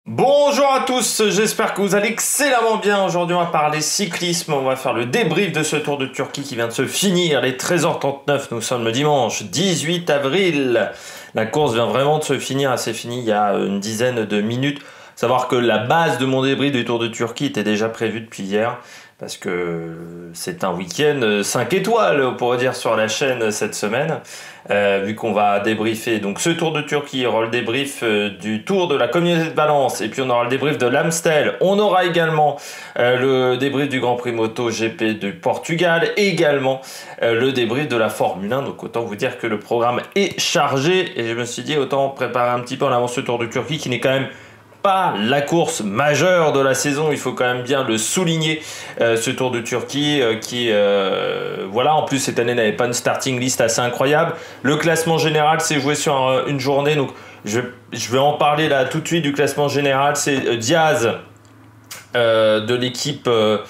Bonjour à tous, j'espère que vous allez excellemment bien. Aujourd'hui on va parler cyclisme, on va faire le débrief de ce Tour de Turquie qui vient de se finir, les 13h39, nous sommes le dimanche 18 avril. La course vient vraiment de se finir, elle s'est finie il y a une dizaine de minutes. Savoir que la base de mon débrief du Tour de Turquie était déjà prévue depuis hier, parce que c'est un week-end 5 étoiles, on pourrait dire, sur la chaîne cette semaine. Vu qu'on va débriefer donc ce Tour de Turquie, il y aura le débrief du Tour de la Communauté de Valence, et puis on aura le débrief de l'Amstel. On aura également le débrief du Grand Prix Moto GP du Portugal, et également le débrief de la Formule 1. Donc autant vous dire que le programme est chargé, et je me suis dit autant préparer un petit peu en avance ce Tour de Turquie qui n'est quand même pas la course majeure de la saison, il faut quand même bien le souligner, ce Tour de Turquie qui, voilà, en plus cette année n'avait pas une starting list assez incroyable. Le classement général s'est joué sur une journée, donc je vais en parler là tout de suite du classement général. C'est Diaz de l'équipe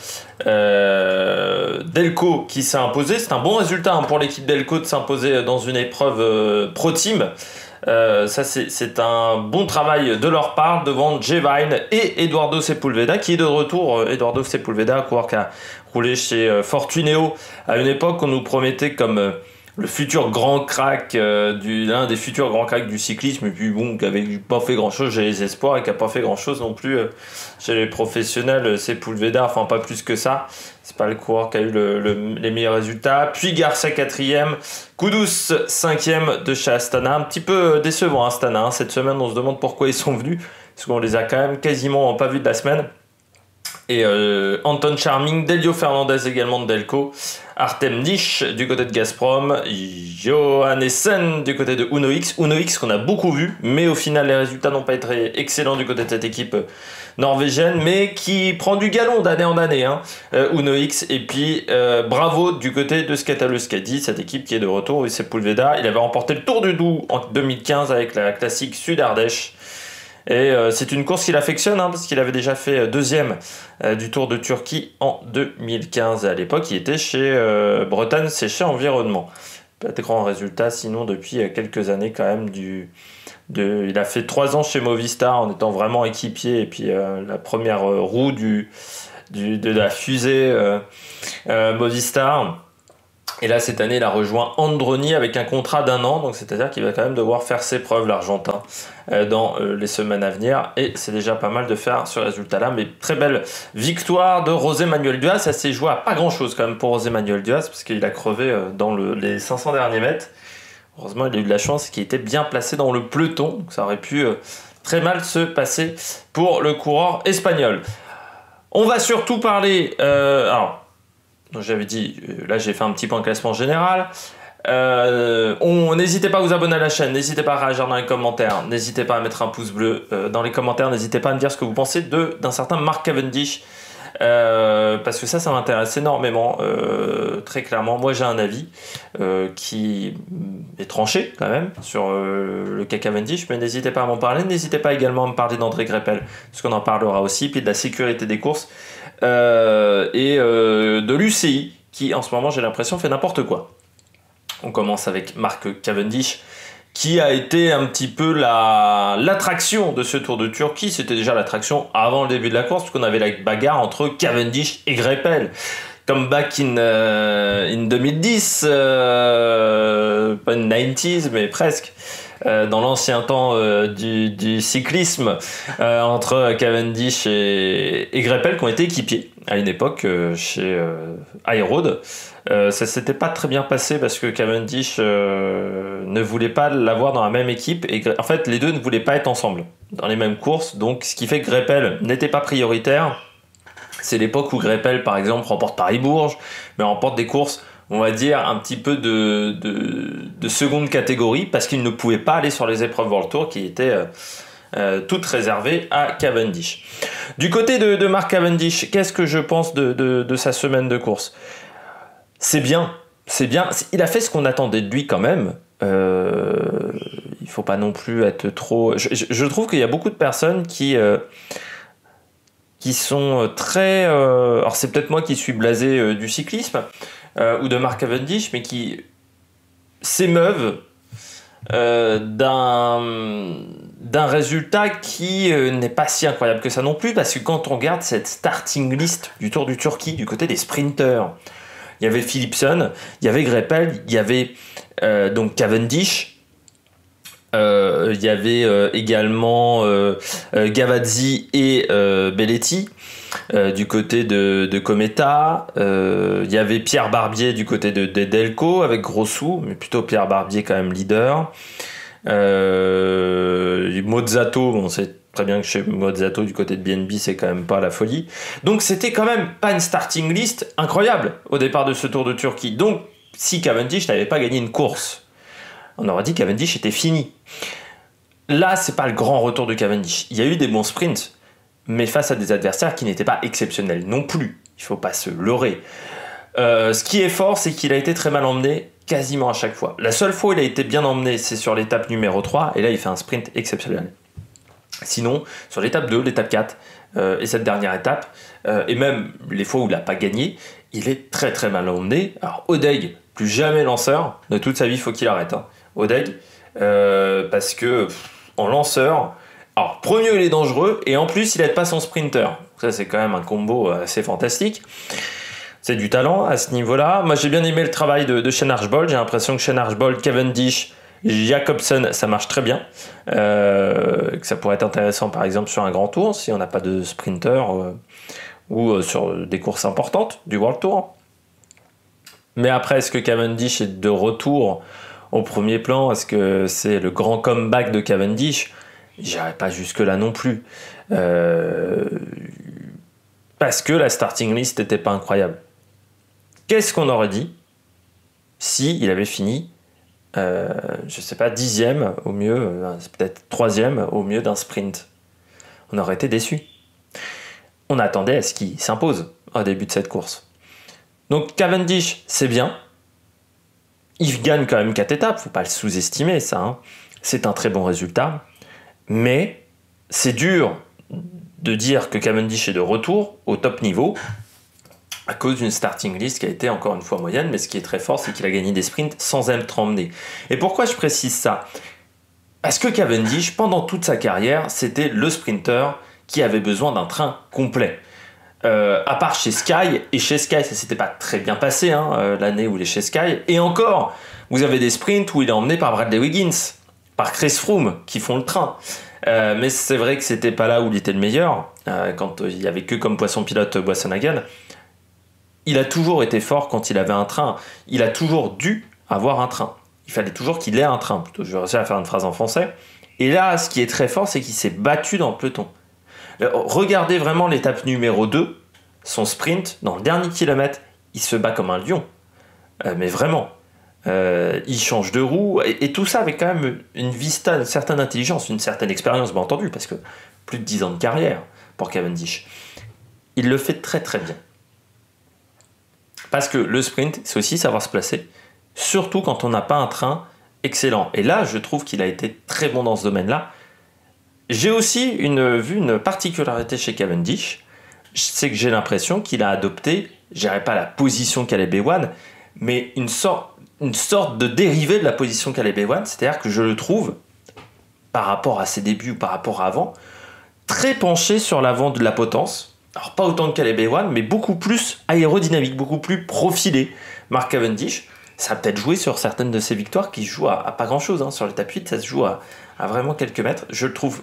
Delco qui s'est imposé. C'est un bon résultat pour l'équipe Delco de s'imposer dans une épreuve Pro Team. Ça c'est un bon travail de leur part devant Jevine et Eduardo Sepulveda qui est de retour. Eduardo Sepulveda, coureur qui a roulé chez Fortuneo à une époque qu'on nous promettait comme le futur grand crack, l'un des futurs grands cracks du cyclisme, et puis bon, qui avait pas fait grand chose chez les espoirs et qui a pas fait grand chose non plus chez les professionnels. Sepulveda, enfin pas plus que ça. C'est pas le coureur qui a eu les meilleurs résultats. Puis Garcia 4e, Kudus 5e de chez Astana. Un petit peu décevant Astana cette semaine, on se demande pourquoi ils sont venus, parce qu'on les a quand même quasiment pas vus de la semaine. Et Anton Charming, Delio Fernandez également de Delco, Artem Nish du côté de Gazprom, Johannessen du côté de Uno X qu'on a beaucoup vu, mais au final les résultats n'ont pas été excellents du côté de cette équipe norvégienne, mais qui prend du galon d'année en année, Uno X. Et puis bravo du côté de Scatalo-Scadi, cette équipe qui est de retour. Et Sepulveda, il avait remporté le Tour du Doubs en 2015 avec la classique Sud-Ardèche. Et c'est une course qu'il affectionne, parce qu'il avait déjà fait deuxième du Tour de Turquie en 2015. À l'époque, il était chez Bretagne Séché Environnement. Pas de grands résultats, sinon depuis quelques années quand même. Il a fait 3 ans chez Movistar en étant vraiment équipier, et puis la première roue de la fusée Movistar. Et là, cette année, il a rejoint Androni avec un contrat d'1 an, donc c'est-à-dire qu'il va quand même devoir faire ses preuves, l'Argentin, dans les semaines à venir. Et c'est déjà pas mal de faire ce résultat-là, mais très belle victoire de José Manuel Duaz. Ça s'est joué à pas grand-chose quand même pour José Manuel Duaz, parce qu'il a crevé dans les 500 derniers mètres. Heureusement, il a eu de la chance qu'il était bien placé dans le peloton, donc ça aurait pu très mal se passer pour le coureur espagnol. On va surtout parler... donc j'avais dit, là j'ai fait un petit point classement général. N'hésitez pas à vous abonner à la chaîne, n'hésitez pas à réagir dans les commentaires, n'hésitez pas à mettre un pouce bleu dans les commentaires, n'hésitez pas à me dire ce que vous pensez d'un certain Mark Cavendish, parce que ça m'intéresse énormément, très clairement. Moi j'ai un avis qui est tranché quand même sur le cas Cavendish, mais n'hésitez pas à m'en parler, n'hésitez pas également à me parler d'André Greipel, parce qu'on en parlera aussi, puis de la sécurité des courses, et de l'UCI qui en ce moment j'ai l'impression fait n'importe quoi. On commence avec Mark Cavendish qui a été un petit peu l'attraction de ce Tour de Turquie. C'était déjà l'attraction avant le début de la course, puisqu'on avait la bagarre entre Cavendish et Greipel. Comme back in 2010, pas une 90s mais presque, dans l'ancien temps du cyclisme, entre Cavendish et Greipel, qui ont été équipiers à une époque chez Aeroad. Ça s'était pas très bien passé parce que Cavendish ne voulait pas l'avoir dans la même équipe, et en fait les deux ne voulaient pas être ensemble dans les mêmes courses, donc ce qui fait que Greipel n'était pas prioritaire. C'est l'époque où Greipel par exemple remporte Paris-Bourges, mais remporte des courses, on va dire, un petit peu de seconde catégorie, parce qu'il ne pouvait pas aller sur les épreuves World Tour qui étaient toutes réservées à Cavendish. Du côté de Mark Cavendish, qu'est-ce que je pense de sa semaine de course ? C'est bien. Il a fait ce qu'on attendait de lui quand même. Il faut pas non plus être trop... Je trouve qu'il y a beaucoup de personnes qui sont très... alors c'est peut-être moi qui suis blasé du cyclisme ou de Mark Cavendish, mais qui s'émeuvent d'un résultat qui n'est pas si incroyable que ça non plus, parce que quand on regarde cette starting list du Tour du Turquie du côté des sprinters, il y avait Philipsen, il y avait Greipel, il y avait donc Cavendish, il y avait également Gavazzi et Belletti du côté de Cometa, il y avait Pierre Barbier du côté de Delco avec Grossou, mais plutôt Pierre Barbier quand même leader. Mozzato, on sait très bien que chez Mozzato du côté de BNB c'est quand même pas la folie, donc c'était quand même pas une starting list incroyable au départ de ce Tour de Turquie. Donc si Cavendish n'avait pas gagné une course, on aurait dit que Cavendish était fini. Là c'est pas le grand retour de Cavendish, il y a eu des bons sprints, mais face à des adversaires qui n'étaient pas exceptionnels non plus, il faut pas se leurrer. Ce qui est fort, c'est qu'il a été très mal emmené quasiment à chaque fois. La seule fois où il a été bien emmené, c'est sur l'étape numéro 3, et là il fait un sprint exceptionnel. Sinon, sur l'étape 2, l'étape 4, et cette dernière étape, et même les fois où il n'a pas gagné, il est très très mal emmené. Alors Odeg, plus jamais lanceur, de toute sa vie, il faut qu'il arrête. Hein. Odeg, parce que en lanceur, alors premier il est dangereux, et en plus il n'aide pas son sprinter. Ça c'est quand même un combo assez fantastique. C'est du talent à ce niveau-là. Moi, j'ai bien aimé le travail de Shane Archbold. J'ai l'impression que Shane Archbold, Cavendish, Jacobsen, ça marche très bien. Que ça pourrait être intéressant, par exemple, sur un grand tour, si on n'a pas de sprinter, ou sur des courses importantes du World Tour. Mais après, est-ce que Cavendish est de retour au premier plan? Est-ce que c'est le grand comeback de Cavendish? J'irai pas jusque-là non plus. Parce que la starting list n'était pas incroyable. Qu'est-ce qu'on aurait dit si il avait fini, je sais pas, 10e au mieux, peut-être 3e au mieux d'un sprint? On aurait été déçus. On attendait à ce qu'il s'impose au début de cette course. Donc Cavendish, c'est bien. Il gagne quand même 4 étapes, faut pas le sous-estimer ça. Hein. C'est un très bon résultat. Mais c'est dur de dire que Cavendish est de retour au top niveau à cause d'une starting list qui a été encore une fois moyenne, mais ce qui est très fort, c'est qu'il a gagné des sprints sans être emmené. Et pourquoi je précise ça? Parce que Cavendish, pendant toute sa carrière, c'était le sprinter qui avait besoin d'un train complet. À part chez Sky, et chez Sky ça s'était pas très bien passé l'année où il est chez Sky, et encore, vous avez des sprints où il est emmené par Bradley Wiggins, par Chris Froome, qui font le train. Mais c'est vrai que c'était pas là où il était le meilleur, quand il y avait que comme poisson pilote Boisson-Hagen. Il a toujours été fort quand il avait un train. Il a toujours dû avoir un train. Il fallait toujours qu'il ait un train. Plutôt, je vais réussir à faire une phrase en français. Et là, ce qui est très fort, c'est qu'il s'est battu dans le peloton. Regardez vraiment l'étape numéro 2, son sprint, dans le dernier kilomètre, il se bat comme un lion. Mais vraiment. Il change de roue. Et tout ça avec quand même une vista, une certaine intelligence, une certaine expérience, bien entendu, parce que plus de 10 ans de carrière pour Cavendish. Il le fait très très bien. Parce que le sprint, c'est aussi savoir se placer, surtout quand on n'a pas un train excellent. Et là, je trouve qu'il a été très bon dans ce domaine-là. J'ai aussi vu une particularité chez Cavendish, c'est que j'ai l'impression qu'il a adopté, je dirais pas la position Caleb Ewan, mais une sorte de dérivé de la position Caleb Ewan, c'est-à-dire que je le trouve, par rapport à ses débuts ou par rapport à avant, très penché sur l'avant de la potence. Alors pas autant que Caleb Ewan, mais beaucoup plus aérodynamique, beaucoup plus profilé. Mark Cavendish, ça a peut-être joué sur certaines de ses victoires qui se jouent à pas grand-chose. Hein. Sur l'étape 8, ça se joue à vraiment quelques mètres. Je le trouve...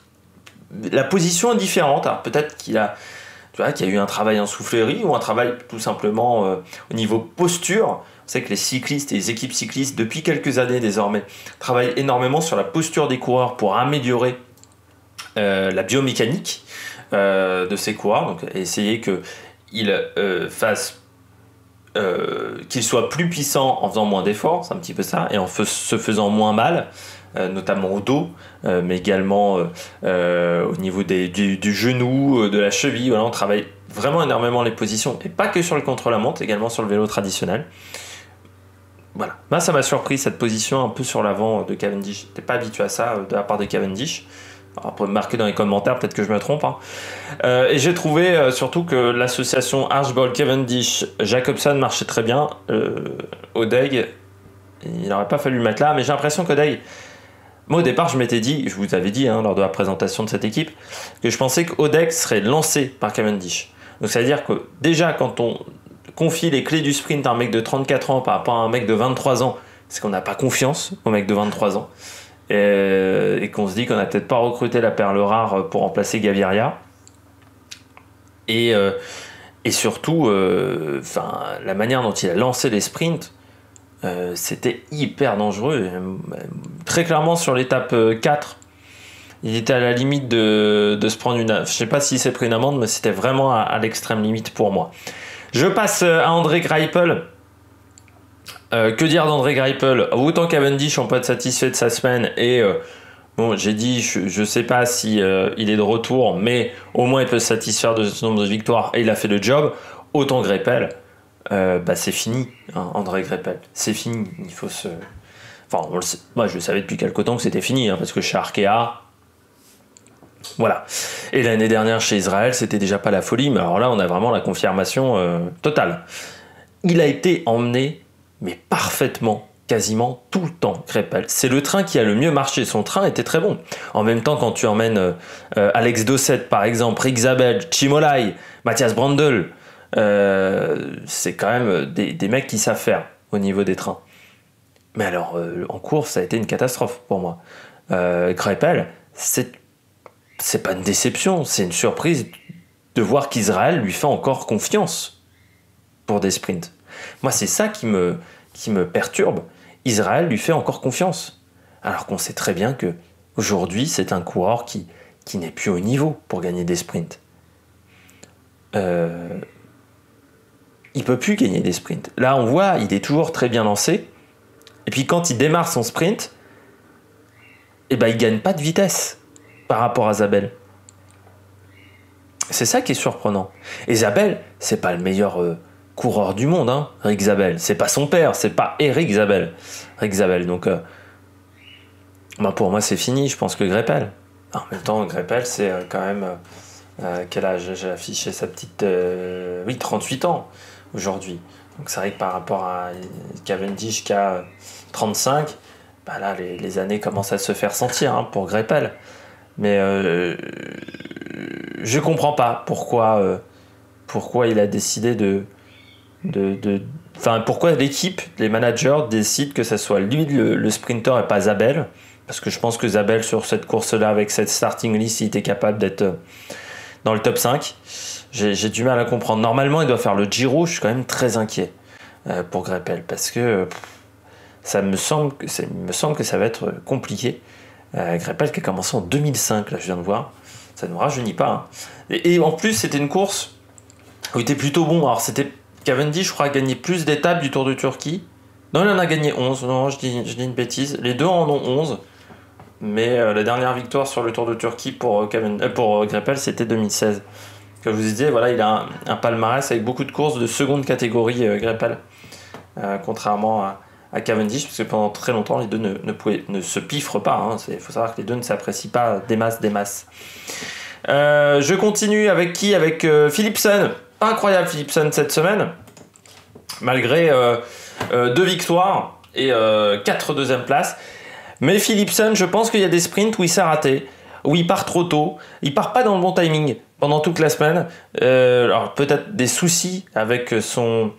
La position est différente. Alors peut-être qu'il y a eu un travail en soufflerie ou un travail tout simplement au niveau posture. On sait que les cyclistes et les équipes cyclistes, depuis quelques années désormais, travaillent énormément sur la posture des coureurs pour améliorer la biomécanique de ces coureurs, donc essayer qu'ils qu'ils soient plus puissants en faisant moins d'efforts, c'est un petit peu ça, et en se faisant moins mal, notamment au dos, mais également au niveau du genou, de la cheville. Voilà, on travaille vraiment énormément les positions, et pas que sur le contre-la-montre, également sur le vélo traditionnel. Voilà, moi ça m'a surpris cette position un peu sur l'avant de Cavendish. J'étais pas habitué à ça de la part de Cavendish. Alors, pour me marquer dans les commentaires, peut-être que je me trompe. Hein. Et j'ai trouvé surtout que l'association Archbold, Cavendish, Jacobsen marchait très bien. Odeg, Il n'aurait pas fallu le mettre là, mais j'ai l'impression qu'Odeg... Moi, au départ, je m'étais dit, je vous avais dit lors de la présentation de cette équipe, que je pensais qu'Odeg serait lancé par Cavendish. Donc, ça veut dire que déjà, quand on confie les clés du sprint à un mec de 34 ans par rapport à un mec de 23 ans, c'est qu'on n'a pas confiance au mec de 23 ans. Et qu'on se dit qu'on n'a peut-être pas recruté la perle rare pour remplacer Gaviria. Et surtout, la manière dont il a lancé les sprints, c'était hyper dangereux. Très clairement, sur l'étape 4, il était à la limite de se prendre une... Je sais pas s'il s'est pris une amende, mais c'était vraiment à l'extrême limite pour moi. Je passe à André Greipel. Que dire d'André Greipel? Autant Cavendish, on peut être satisfait de sa semaine. Et bon, j'ai dit, je sais pas si il est de retour, mais au moins il peut se satisfaire de ce nombre de victoires et il a fait le job. Autant Greipel, c'est fini, hein, André Greipel. C'est fini. Il faut se... Enfin, on le sait. Moi, je le savais depuis quelque temps que c'était fini, hein, parce que chez Arkea, voilà. Et l'année dernière chez Israël, c'était déjà pas la folie, mais alors là, on a vraiment la confirmation totale. Il a été emmené, mais parfaitement, quasiment tout le temps, Greipel. C'est le train qui a le mieux marché. Son train était très bon. En même temps, quand tu emmènes Alex Dosset, par exemple, Rick Zabel, Chimolai, Matthias Brandl, c'est quand même des mecs qui savent faire au niveau des trains. Mais alors, en course, ça a été une catastrophe pour moi. Greipel, c'est pas une déception, c'est une surprise de voir qu'Israël lui fait encore confiance pour des sprints. Moi, c'est ça qui me perturbe. Israël lui fait encore confiance. Alors qu'on sait très bien que aujourd'hui, c'est un coureur qui n'est plus au niveau pour gagner des sprints. Il peut plus gagner des sprints. Là, on voit, il est toujours très bien lancé. Et puis quand il démarre son sprint, il gagne pas de vitesse par rapport à Zabel. C'est ça qui est surprenant. Et Zabel, c'est pas le meilleur coureur du monde, hein, Rick Zabel. C'est pas son père, c'est pas Eric Zabel. Rick Zabel, donc pour moi c'est fini, je pense que Greipel. En même temps, Greipel, c'est quand même... quel âge? J'ai affiché sa petite... 38 ans aujourd'hui. Donc c'est vrai que par rapport à Cavendish qui a 35, là les années commencent à se faire sentir pour Greipel. Mais je comprends pas pourquoi il a décidé pourquoi l'équipe, les managers décident que ce soit lui le sprinter et pas Zabel. Parce que je pense que Zabel, sur cette course-là, avec cette starting list, il était capable d'être dans le top 5. J'ai du mal à comprendre. Normalement, il doit faire le Giro. Je suis quand même très inquiet pour Greipel. Parce que il me semble que ça va être compliqué. Greipel qui a commencé en 2005, là je viens de voir. Ça ne nous rajeunit pas. Hein. Et en plus, c'était une course où il était plutôt bon. Alors, c'était Cavendish, je crois, a gagné plus d'étapes du Tour de Turquie. Non, il en a gagné 11. Non, je dis une bêtise. Les deux en ont 11. Mais la dernière victoire sur le Tour de Turquie pour Greipel, c'était 2016. Comme je vous disais, voilà, il a un palmarès avec beaucoup de courses de seconde catégorie, Greipel. Contrairement à Cavendish, parce que pendant très longtemps, les deux ne se piffrent pas. Il faut savoir que les deux ne s'apprécient pas des masses. Je continue avec qui? Avec Philipsen. Incroyable Philipsen cette semaine. Malgré 2 victoires et 4 deuxièmes places. Mais Philipsen, je pense qu'il y a des sprints où il s'est raté, où il part trop tôt. Il part pas dans le bon timing pendant toute la semaine. Alors peut-être des soucis avec son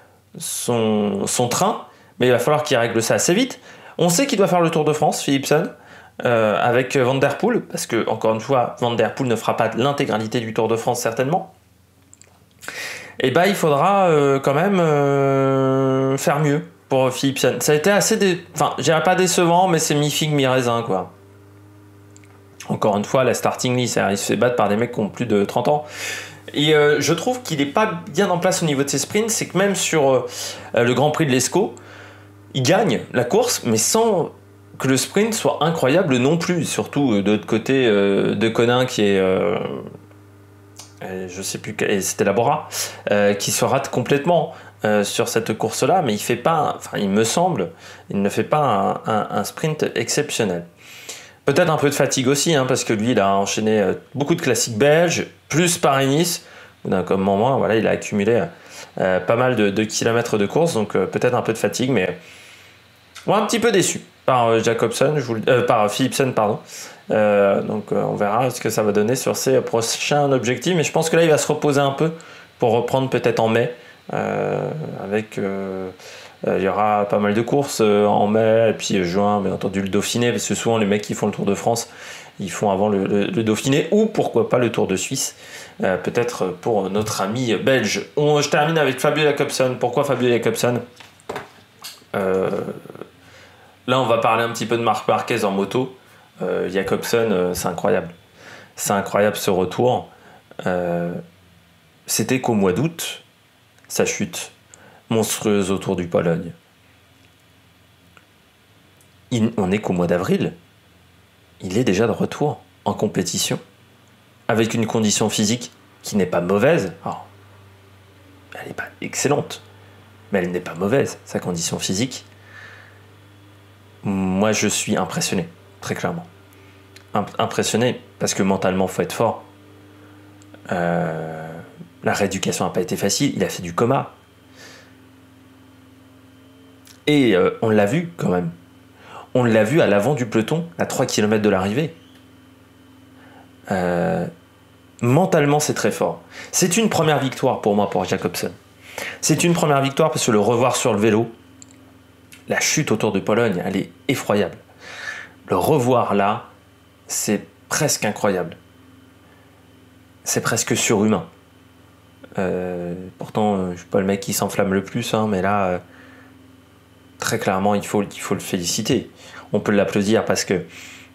train, mais il va falloir qu'il règle ça assez vite. On sait qu'il doit faire le Tour de France, Philipsen, avec Van Der Poel, parce que, encore une fois, Van Der Poel ne fera pas l'intégralité du Tour de France, certainement. Et il faudra quand même faire mieux pour Philipsen. Ça a été assez... je dirais pas décevant, mais c'est mi-figue, mi-raisin, quoi. Encore une fois, la starting list, il se fait battre par des mecs qui ont plus de 30 ans. Et je trouve qu'il n'est pas bien en place au niveau de ses sprints. C'est que même sur le Grand Prix de l'Escaut, il gagne la course, mais sans que le sprint soit incroyable non plus. Surtout de l'autre côté de Conin qui est... je sais plus, c'était Labora, qui se rate complètement sur cette course-là, mais il me semble, il ne fait pas un sprint exceptionnel. Peut-être un peu de fatigue aussi, parce que lui, il a enchaîné beaucoup de classiques belges, plus Paris-Nice. D'un moment, voilà, il a accumulé pas mal de kilomètres de course, donc peut-être un peu de fatigue, mais Bon, un petit peu déçu par Jacobsen, par Philipsen, pardon. Donc on verra ce que ça va donner sur ses prochains objectifs. Mais je pense que là, il va se reposer un peu pour reprendre peut-être en mai. Il y aura pas mal de courses en mai et puis juin, bien entendu le Dauphiné, parce que souvent les mecs qui font le Tour de France, ils font avant le Dauphiné ou pourquoi pas le Tour de Suisse, peut-être pour notre ami belge. Je termine avec Fabio Jacobsen. Pourquoi Fabio Jacobsen? Là, on va parler un petit peu de Marc Marquez en moto. Jacobsen, c'est incroyable. C'est incroyable ce retour. C'était qu'au mois d'août, sa chute monstrueuse autour du Pologne. On n'est qu'au mois d'avril. Il est déjà de retour en compétition avec une condition physique qui n'est pas mauvaise. Alors, elle n'est pas excellente, mais elle n'est pas mauvaise, sa condition physique. Moi, je suis impressionné, très clairement. Impressionné, parce que mentalement, il faut être fort. La rééducation n'a pas été facile, il a fait du coma. Et on l'a vu quand même. On l'a vu à l'avant du peloton, à 3 km de l'arrivée. Mentalement, c'est très fort. C'est une première victoire pour moi, pour Jacobsen. C'est une première victoire parce que le revoir sur le vélo, la chute autour de Pologne, elle est effroyable. Le revoir là, c'est presque incroyable. C'est presque surhumain. Pourtant, je ne suis pas le mec qui s'enflamme le plus, hein, mais là, très clairement, il faut le féliciter. On peut l'applaudir parce que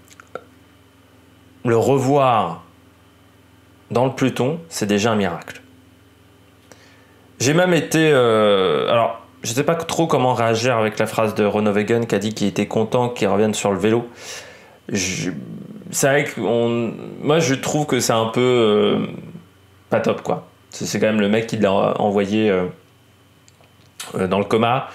le revoir dans le peloton, c'est déjà un miracle. J'ai même été... alors, je ne sais pas trop comment réagir avec la phrase de Groenewegen qui a dit qu'il était content qu'il revienne sur le vélo. C'est vrai que moi, je trouve que c'est un peu pas top, quoi. C'est quand même le mec qui l'a envoyé dans le coma,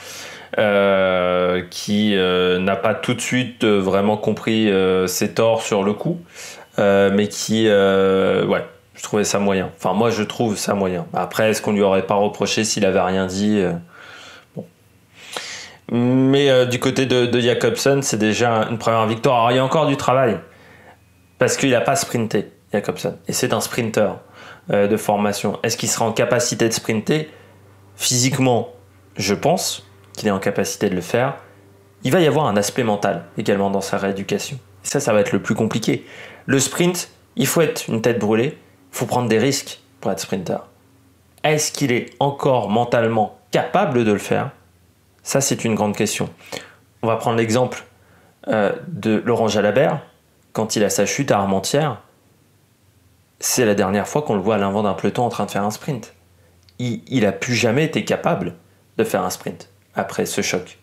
qui n'a pas tout de suite vraiment compris ses torts sur le coup, mais qui... ouais, je trouvais ça moyen. Enfin, moi, je trouve ça moyen. Après, est-ce qu'on lui aurait pas reproché s'il avait rien dit bon. Mais du côté de Jacobsen, c'est déjà une première victoire. Alors, il y a encore du travail, parce qu'il n'a pas sprinté, Jacobsen. Et c'est un sprinter de formation. Est-ce qu'il sera en capacité de sprinter? Physiquement, je pense qu'il est en capacité de le faire. Il va y avoir un aspect mental également dans sa rééducation. Et ça va être le plus compliqué. Le sprint, il faut être une tête brûlée, il faut prendre des risques pour être sprinter. Est-ce qu'il est encore mentalement capable de le faire? Ça, c'est une grande question. On va prendre l'exemple de Laurent Jalabert, quand il a sa chute à Armentières. C'est la dernière fois qu'on le voit à l'avant d'un peloton en train de faire un sprint. Il a plus jamais été capable de faire un sprint après ce choc.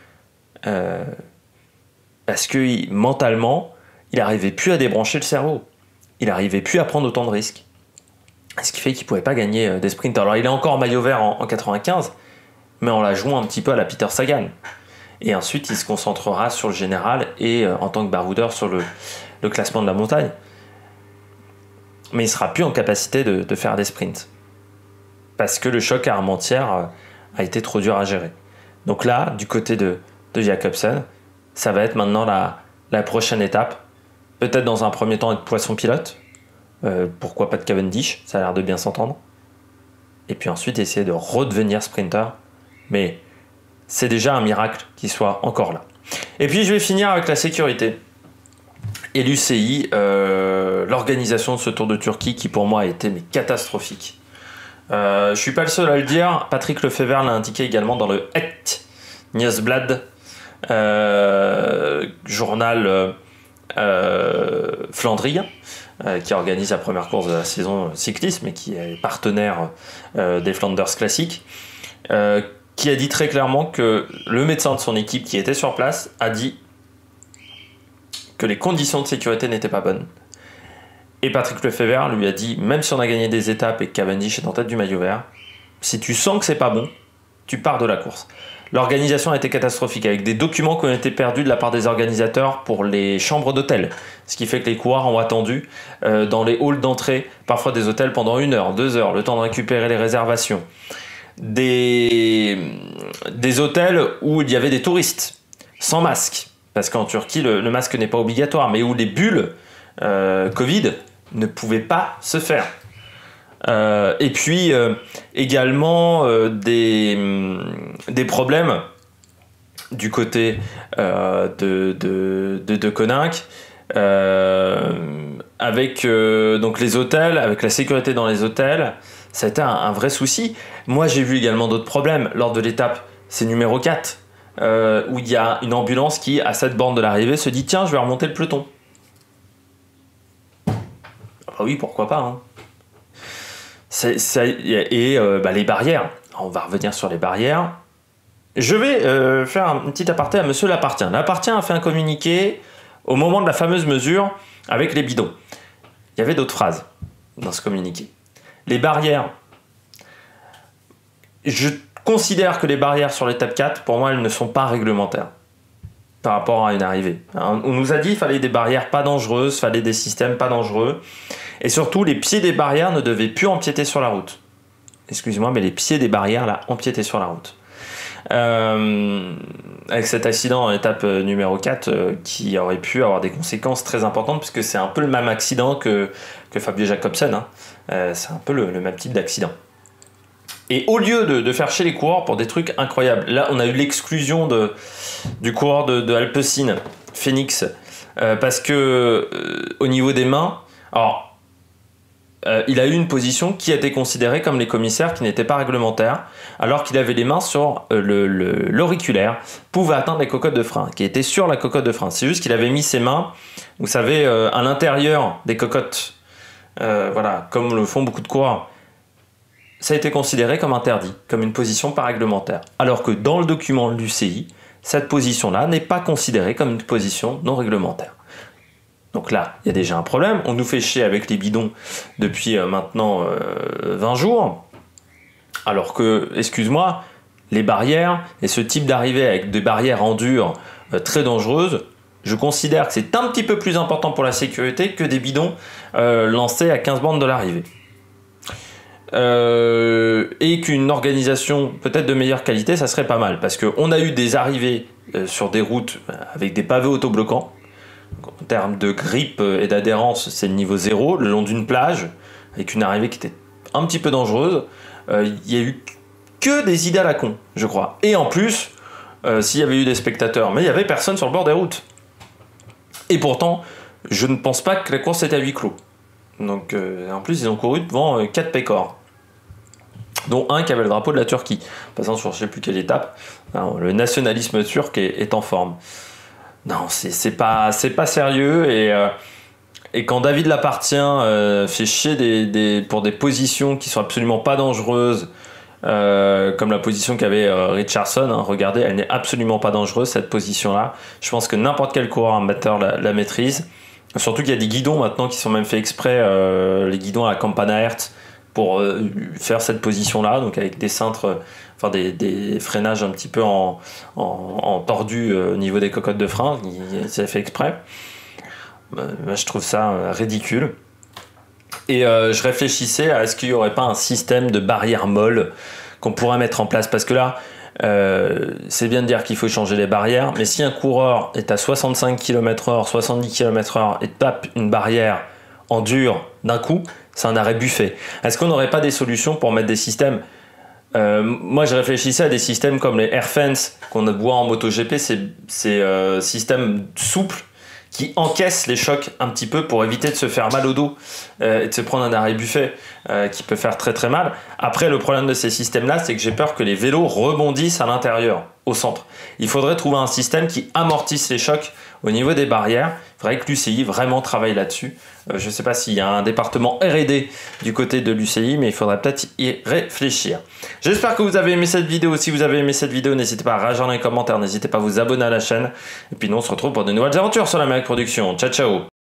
Parce que mentalement, il n'arrivait plus à débrancher le cerveau. Il n'arrivait plus à prendre autant de risques. Ce qui fait qu'il ne pouvait pas gagner des sprints. Alors il est encore maillot vert en 95, mais en la jouant un petit peu à la Peter Sagan. Et ensuite, il se concentrera sur le général et en tant que baroudeur sur le classement de la montagne. Mais il ne sera plus en capacité de faire des sprints. Parce que le choc à Armentières a été trop dur à gérer. Donc là, du côté de Jacobsen, ça va être maintenant la prochaine étape. Peut-être dans un premier temps être poisson pilote. Pourquoi pas de Cavendish, ça a l'air de bien s'entendre. Et puis ensuite essayer de redevenir sprinter. Mais c'est déjà un miracle qu'il soit encore là. Et puis je vais finir avec la sécurité. Et l'UCI, l'organisation de ce Tour de Turquie qui pour moi a été catastrophique. Je suis pas le seul à le dire. Patrick Lefebvre l'a indiqué également dans le Het Nieuwsblad, journal flandrien, qui organise la première course de la saison cyclisme et qui est partenaire des Flanders Classic, qui a dit très clairement que le médecin de son équipe qui était sur place a dit que les conditions de sécurité n'étaient pas bonnes. Et Patrick Lefebvre lui a dit, même si on a gagné des étapes et que Cavendish est en tête du maillot vert, si tu sens que c'est pas bon, tu pars de la course. L'organisation a été catastrophique, avec des documents qui ont été perdus de la part des organisateurs pour les chambres d'hôtel. Ce qui fait que les coureurs ont attendu dans les halls d'entrée, parfois des hôtels pendant 1 heure, 2 heures, le temps de récupérer les réservations. Des hôtels où il y avait des touristes. sans masque. Parce qu'en Turquie, le masque n'est pas obligatoire, mais où les bulles Covid ne pouvaient pas se faire. Et puis également des problèmes du côté de Koninck, avec donc les hôtels, avec la sécurité dans les hôtels. Ça a été un vrai souci. Moi, j'ai vu également d'autres problèmes lors de l'étape, c'est numéro 4, où il y a une ambulance qui, à cette borne de l'arrivée, se dit « Tiens, je vais remonter le peloton ». Ah oui, pourquoi pas, hein. Les barrières, on va revenir sur les barrières. Je vais faire un petit aparté à Monsieur Lapartien. Lapartien a fait un communiqué au moment de la fameuse mesure avec les bidons. Il y avait d'autres phrases dans ce communiqué. Les barrières, je considère que les barrières sur l'étape 4, pour moi, elles ne sont pas réglementaires par rapport à une arrivée. On nous a dit qu'il fallait des barrières pas dangereuses, fallait des systèmes pas dangereux. Et surtout, les pieds des barrières ne devaient plus empiéter sur la route. Excusez-moi, mais les pieds des barrières, là, empiétaient sur la route. Avec cet accident en étape numéro 4 qui aurait pu avoir des conséquences très importantes, puisque c'est un peu le même accident que Fabio Jacobsen, hein. C'est un peu le même type d'accident. Et au lieu de faire chier les coureurs pour des trucs incroyables, là on a eu l'exclusion du coureur de Alpecin, Phoenix, parce que au niveau des mains, alors il a eu une position qui a été considérée comme les commissaires qui n'étaient pas réglementaires, alors qu'il avait les mains sur l'auriculaire, pouvait atteindre les cocottes de frein, qui étaient sur la cocotte de frein. C'est juste qu'il avait mis ses mains, vous savez, à l'intérieur des cocottes, voilà, comme le font beaucoup de coureurs. Ça a été considéré comme interdit, comme une position pas réglementaire. Alors que dans le document de l'UCI, cette position-là n'est pas considérée comme une position non réglementaire. Donc là, il y a déjà un problème. On nous fait chier avec les bidons depuis maintenant 20 jours. Alors que, excuse-moi, les barrières et ce type d'arrivée avec des barrières en dur très dangereuses, je considère que c'est un petit peu plus important pour la sécurité que des bidons lancés à 15 bandes de l'arrivée. Et qu'une organisation peut-être de meilleure qualité, ça serait pas mal. Parce qu'on a eu des arrivées sur des routes avec des pavés autobloquants. En termes de grippe et d'adhérence, c'est le niveau 0, le long d'une plage, avec une arrivée qui était un petit peu dangereuse. Il n'y a eu que des idées à la con, je crois. Et en plus, s'il y avait eu des spectateurs, mais il n'y avait personne sur le bord des routes. Et pourtant, je ne pense pas que la course était à huis clos. Donc, en plus, ils ont couru devant 4 pécores, dont un qui avait le drapeau de la Turquie, passant sur je ne sais plus quelle étape. Alors, le nationalisme turc est en forme. Non, c'est pas sérieux. Et quand David Lapartien fait chier pour des positions qui sont absolument pas dangereuses, comme la position qu'avait Richardson, hein, regardez, elle n'est absolument pas dangereuse, cette position-là. Je pense que n'importe quel coureur amateur la maîtrise. Surtout qu'il y a des guidons maintenant qui sont même faits exprès, les guidons à la Campana Hertz, pour faire cette position-là, donc avec des cintres, enfin des freinages un petit peu en tordu au niveau des cocottes de frein, c'est fait exprès. Je trouve ça ridicule. Et je réfléchissais à est-ce qu'il n'y aurait pas un système de barrières molles qu'on pourrait mettre en place, parce que là, c'est bien de dire qu'il faut changer les barrières, mais si un coureur est à 65 km/h, 70 km/h et tape une barrière en dur d'un coup, c'est un arrêt buffet. Est-ce qu'on n'aurait pas des solutions pour mettre des systèmes moi je réfléchissais à des systèmes comme les AirFence qu'on voit en MotoGP, ces systèmes souples qui encaissent les chocs un petit peu pour éviter de se faire mal au dos et de se prendre un arrêt buffet qui peut faire très très mal. Après, le problème de ces systèmes-là, c'est que j'ai peur que les vélos rebondissent à l'intérieur, au centre. Il faudrait trouver un système qui amortisse les chocs au niveau des barrières. Il faudrait que l'UCI vraiment travaille là-dessus. Je ne sais pas s'il y a un département R&D du côté de l'UCI, mais il faudrait peut-être y réfléchir. J'espère que vous avez aimé cette vidéo. Si vous avez aimé cette vidéo, n'hésitez pas à réagir dans les commentaires, n'hésitez pas à vous abonner à la chaîne. Et puis nous, on se retrouve pour de nouvelles aventures sur l'Amérique Production. Ciao, ciao!